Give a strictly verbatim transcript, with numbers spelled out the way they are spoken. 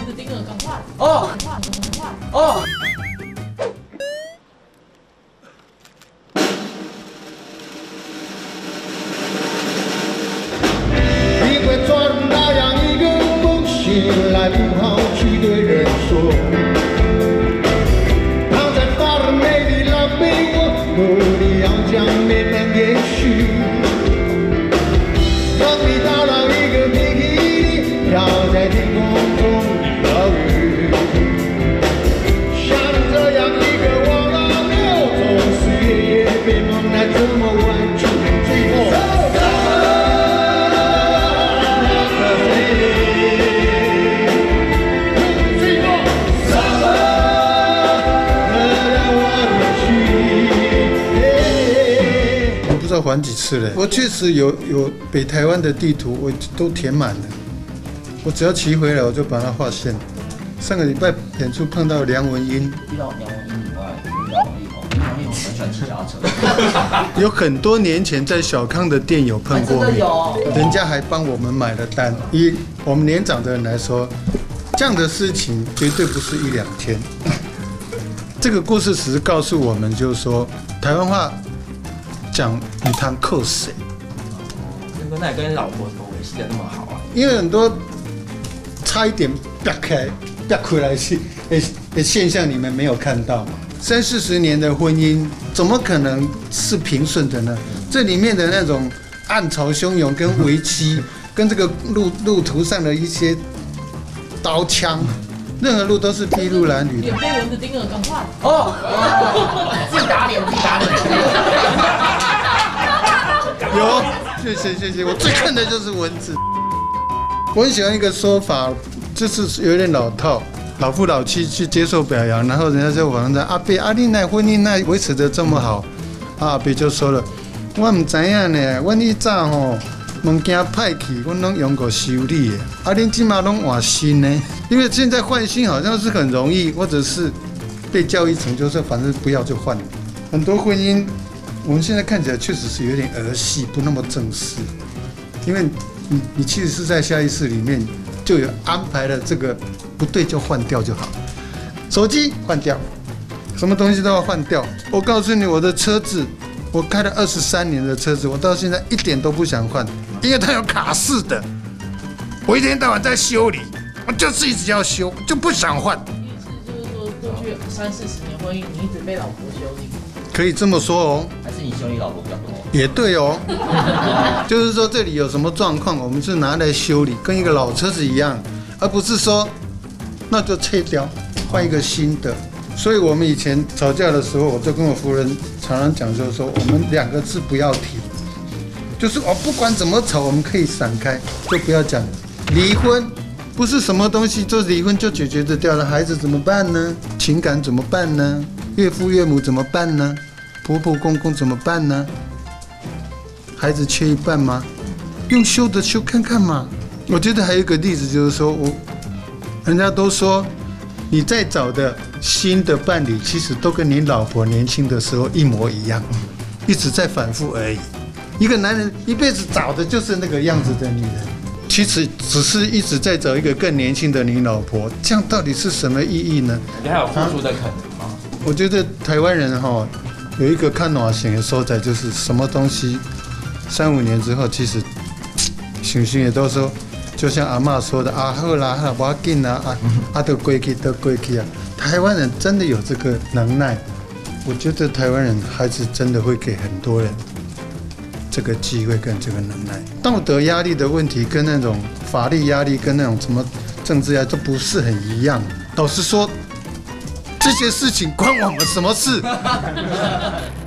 蚊子叮了，赶快！哦，赶快，赶快！哦。 你会做那样一个梦醒来，不好去对人说。躺在发了霉的狼狈窝，努力要将美满延续。当你达到一个比基尼，飘在天空中飘雨。像你这样一个王老六，总是夜夜被梦来折磨弯曲，最后。 不知道还几次了。我确实有有北台湾的地图，我都填满了。我只要骑回来，我就把它划线。上个礼拜演出碰到梁文音， 遇到梁文音以外，遇到王力宏，因为王力宏很喜欢骑脚踏车。 有很多年前在小康的店有碰过面， 有， 人家还帮我们买了单。以我们年长的人来说，这样的事情绝对不是一两天。这个故事只是告诉我们，就是说台湾话。讲你谈扣谁？ 那你跟老婆怎么维系的那么好啊？ 因为很多差一点啪开、啪回来是的现象，你们没有看到嘛？三四十年的婚姻，怎么可能是平顺的呢？这里面的那种暗潮汹涌、跟危机、跟这个路路途上的一些刀枪。任何路都是筚路蓝缕的。 脸被蚊子叮了，赶快！哦， 自己打脸，自己打脸。 有，谢谢谢谢，我最恨的就是蚊子。我很喜欢一个说法，就是有点老套，老夫老妻去接受表扬，然后人家就问他阿伯阿你那婚姻那维持得这么好，阿伯就说了，我唔知影呢，我以早吼。物件歹去，我拢用过修理的。啊，恁即马拢换新呢？因为现在换新好像是很容易，或者是被教育成就是反正不要就换了。很多婚姻，我们现在看起来确实是有点儿戏，不那么正式。因为你你其实是在下意识里面就有安排了这个不对就换掉就好。手机换掉，什么东西都要换掉。我告诉你，我的车子。我开了二十三年的车子，我到现在一点都不想换，因为它有卡式的，我一天到晚在修理，我就是一直要修，就不想换。 意思就是说，过去三四十年婚姻，你一直被老婆修理， 可以这么说哦。 还是你修理老婆比较多？ 也对哦，就是说这里有什么状况，我们是拿来修理，跟一个老车子一样，而不是说那就拆掉，换一个新的。所以我们以前吵架的时候，我就跟我夫人常常讲，就是说我们两个字不要提，就是我不管怎么吵，我们可以闪开，就不要讲离婚，不是什么东西就离婚就解决得掉了。孩子怎么办呢？情感怎么办呢？岳父岳母怎么办呢？婆婆公公怎么办呢？孩子缺一半吗？用修的修看看嘛。我觉得还有一个例子就是说，我人家都说。你在找的新的伴侣，其实都跟你老婆年轻的时候一模一样，一直在反复而已。一个男人一辈子找的就是那个样子的女人，其实只是一直在找一个更年轻的你老婆，这样到底是什么意义呢？ 你还有付出的可能吗？ 我觉得台湾人哈有一个看暖型的所在，就是什么东西三五年之后，其实想想也都说。就像阿嬷说的啊，好啦，好啦，不要紧啦，啊啊，都过去，都过去啊。台湾人真的有这个能耐，我觉得台湾人还是真的会给很多人这个机会跟这个能耐。道德压力的问题跟那种法律压力跟那种什么政治压力都不是很一样。老实说，这些事情关我们什么事？